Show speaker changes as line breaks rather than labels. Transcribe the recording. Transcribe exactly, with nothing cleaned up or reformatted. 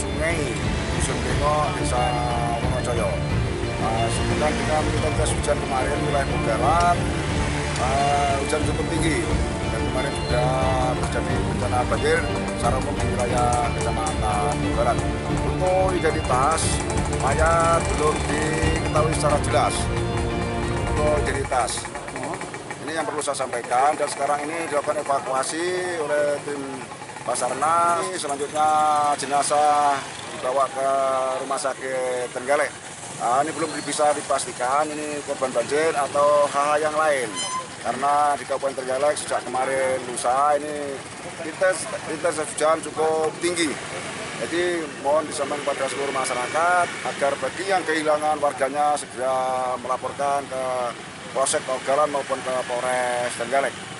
sungai Dusun Bengok, Desa Wonojoyo. Uh, Sebulan dengan intensitas hujan kemarin wilayah Bugaran, uh, hujan cukup tinggi. Dan kemarin juga terjadi bencana banjir secara umum di wilayah Kecamatan Bugaran. Untuk identitas mayat belum diketahui secara jelas. Untuk identitas ini yang perlu saya sampaikan, dan sekarang ini dilakukan evakuasi oleh tim Basarnas. Selanjutnya jenazah dibawa ke Rumah Sakit Trenggalek. Nah, ini belum bisa dipastikan ini korban banjir atau hal-hal yang lain, karena di Kabupaten Trenggalek sejak kemarin lusa ini intensitas hujan cukup tinggi. Jadi mohon disampaikan kepada seluruh masyarakat agar bagi yang kehilangan warganya segera melaporkan ke Polsek Paugalan maupun ke Polres Trenggalek.